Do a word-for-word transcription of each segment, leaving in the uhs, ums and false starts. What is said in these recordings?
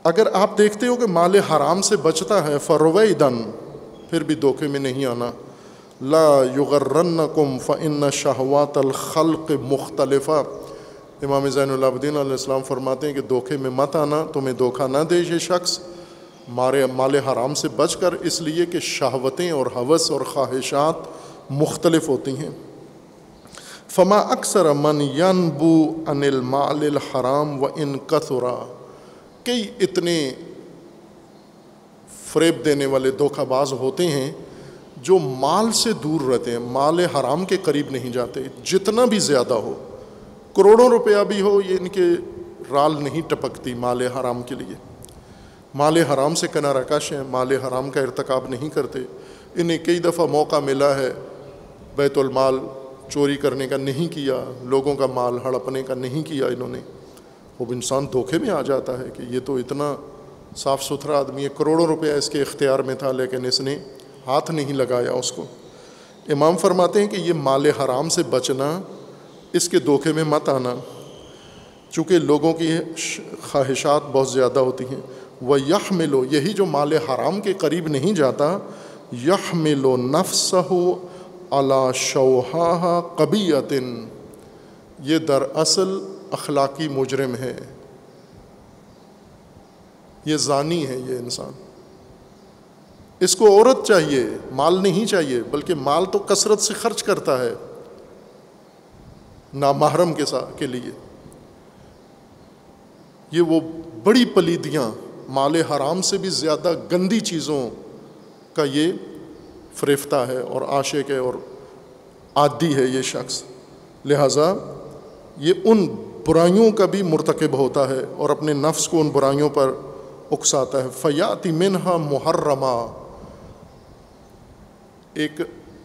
اگر آپ دیکھتے ہو کہ مال حرام سے بچتا ہے فرویدن، پھر بھی دھوکے میں نہیں آنا. لا یغرنکم فإن شہوات الخلق مختلفہ. امام زین العابدین علیہ السلام فرماتے ہیں کہ دھوکے میں مت آنا، تمہیں دھوکہ نہ دے یہ شخص مارے مال حرام سے بچ کر، اس لیے کہ شہوتیں اور ہوس اور خواہشات مختلف ہوتی ہیں. فما اکثر من ینبو عن المال الحرام و ان کثرا. کئی اتنے فریب دینے والے دھوکہ باز ہوتے ہیں جو مال سے دور رہتے ہیں، مال حرام کے قریب نہیں جاتے. جتنا بھی زیادہ ہو، کروڑوں روپیہ بھی ہو، یہ ان کے رال نہیں ٹپکتی مال حرام کے لیے. مال حرام سے کنارہ کش ہیں، مال حرام کا ارتکاب نہیں کرتے. انہیں کئی دفعہ موقع ملا ہے بیت المال چوری کرنے کا، نہیں کیا. لوگوں کا مال ہڑپنے کا نہیں کیا انہوں نے. اب انسان دھوکے میں آ جاتا ہے کہ یہ تو اتنا صاف ستھرا آدمی ہے، کروڑوں روپیہ اس کے اختیار میں تھا لیکن اس نے ہاتھ نہیں لگایا اس کو. امام فرماتے ہیں کہ یہ مال حرام سے بچنا، اس کے دھوکے میں مت آنا، چونکہ لوگوں کی خواہشات بہت زیادہ ہوتی ہیں. وَيَحْمِلُ، یہی جو مال حرام کے قریب نہیں جاتا، يَحْمِلُ نَفْسَهُ عَلَى شَوْهَاهَا قَبِيَّةٍ، یہ دراصل اخلاقی مجرم ہے، یہ زانی ہے یہ انسان. اس کو عورت چاہیے، مال نہیں چاہیے، بلکہ مال تو کثرت سے خرچ کرتا ہے نامحرم کے ساتھ کے لیے. یہ وہ بڑی پلیدیاں، مال حرام سے بھی زیادہ گندی چیزوں کا یہ فریفتہ ہے اور عاشق ہے اور عادی ہے یہ شخص. لہٰذا یہ ان برائیوں کا بھی مرتکب ہوتا ہے اور اپنے نفس کو ان برائیوں پر اکساتا ہے. فیاتی منہا محرمہ، ایک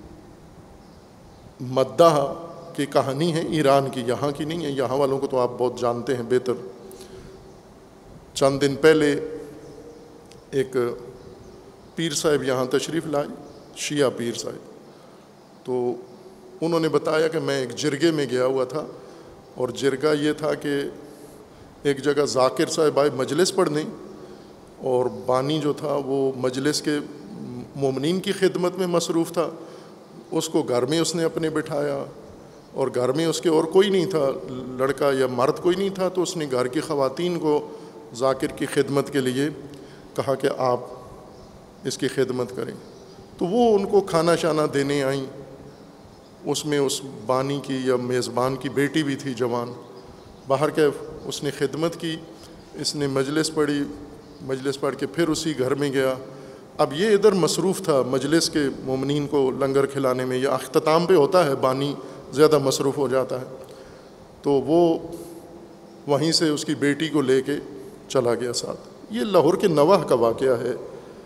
مدہ کی کہانی ہے ایران کی، یہاں کی نہیں ہے، یہاں والوں کو تو آپ بہت جانتے ہیں بہتر. چند دن پہلے ایک پیر صاحب یہاں تشریف لائے، شیعہ پیر صاحب. تو انہوں نے بتایا کہ میں ایک جرگے میں گیا ہوا تھا، اور جرگہ یہ تھا کہ ایک جگہ ذاکر صاحب آئے مجلس پڑھنے، اور بانی جو تھا وہ مجلس کے مومنین کی خدمت میں مصروف تھا. اس کو گھر میں اس نے اپنے بٹھایا، اور گھر میں اس کے اور کوئی نہیں تھا، لڑکا یا مرد کوئی نہیں تھا. تو اس نے گھر کی خواتین کو ذاکر کی خدمت کے لیے کہا کہ آپ اس کی خدمت کریں. تو وہ ان کو کھانا شانا دینے آئیں. اس میں اس بانی کی یا میزبان کی بیٹی بھی تھی جوان. باہر کے اس نے خدمت کی، اس نے مجلس پڑھی، مجلس پڑھ کے پھر اسی گھر میں گیا. اب یہ ادھر مصروف تھا مجلس کے مومنین کو لنگر کھلانے میں، یا اختتام پہ ہوتا ہے بانی زیادہ مصروف ہو جاتا ہے. تو وہ وہیں سے اس کی بیٹی کو لے کے چلا گیا ساتھ. یہ لاہور کے نواح کا واقعہ ہے،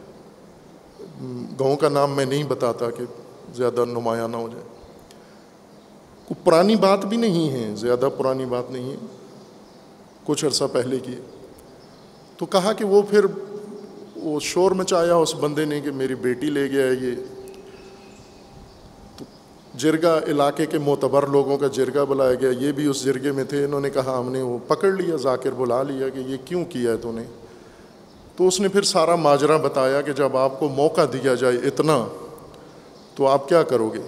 گاؤں کا نام میں نہیں بتاتا کہ زیادہ نمایاں نہ ہو جائے. کوئی پرانی بات بھی نہیں ہے، زیادہ پرانی بات نہیں ہے، کچھ عرصہ پہلے کی. تو کہا کہ وہ پھر وہ شور مچایا اس بندے نے کہ میری بیٹی لے گیا ہے یہ. تو جرگہ علاقے کے معتبر لوگوں کا جرگہ بلایا گیا، یہ بھی اس جرگے میں تھے. انہوں نے کہا ہم نے وہ پکڑ لیا، ذاکر بلا لیا کہ یہ کیوں کیا ہے تو نے. تو اس نے پھر سارا ماجرا بتایا کہ جب آپ کو موقع دیا جائے اتنا تو آپ کیا کرو گے.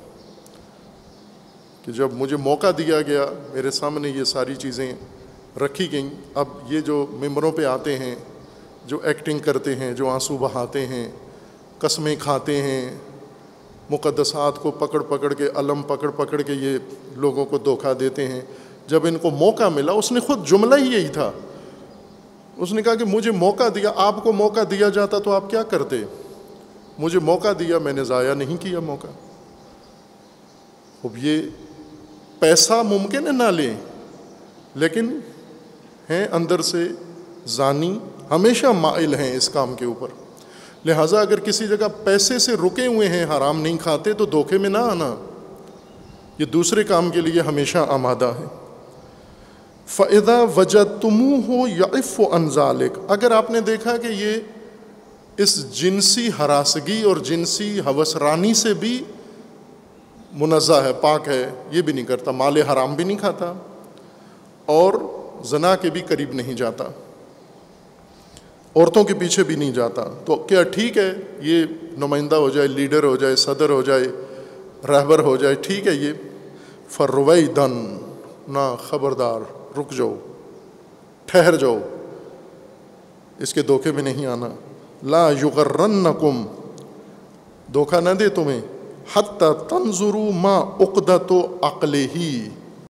کہ جب مجھے موقع دیا گیا، میرے سامنے یہ ساری چیزیں رکھی گئیں. اب یہ جو ممبروں پہ آتے ہیں، جو ایکٹنگ کرتے ہیں، جو آنسو بہاتے ہیں، قسمیں کھاتے ہیں، مقدسات کو پکڑ پکڑ کے، علم پکڑ پکڑ کے یہ لوگوں کو دھوکہ دیتے ہیں. جب ان کو موقع ملا، اس نے خود جملہ ہی یہی تھا، اس نے کہا کہ مجھے موقع دیا، آپ کو موقع دیا جاتا تو آپ کیا کرتے. مجھے موقع دیا، میں نے ضائع نہیں کیا موقع. اب یہ پیسہ ممکن ہے نہ لیں، لیکن ہیں اندر سے زانی، ہمیشہ مائل ہیں اس کام کے اوپر. لہٰذا اگر کسی جگہ پیسے سے رکے ہوئے ہیں، حرام نہیں کھاتے، تو دھوکے میں نہ آنا، یہ دوسرے کام کے لیے ہمیشہ آمادہ ہے. فَإِذَا وَجَدْتُمُوهُ يَعِفُّ عَنْ ذَلِكَ، اگر آپ نے دیکھا کہ یہ اس جنسی ہراسگی اور جنسی ہوسرانی سے بھی منزہ ہے، پاک ہے، یہ بھی نہیں کرتا، مال حرام بھی نہیں کھاتا اور زنا کے بھی قریب نہیں جاتا. عورتوں کے پیچھے بھی نہیں جاتا. تو کیا ٹھیک ہے یہ نمائندہ ہو جائے, لیڈر ہو جائے, صدر ہو جائے, رہبر ہو جائے, ٹھیک ہے یہ. فرویدن, نہ, خبردار, رک جاؤ, ٹھہر جاؤ, اس کے دھوکے میں نہیں آنا. لا یغرنکم, دھوکہ نہ دے تمہیں, حتی تنظروا ما عقدۃ عقلہ,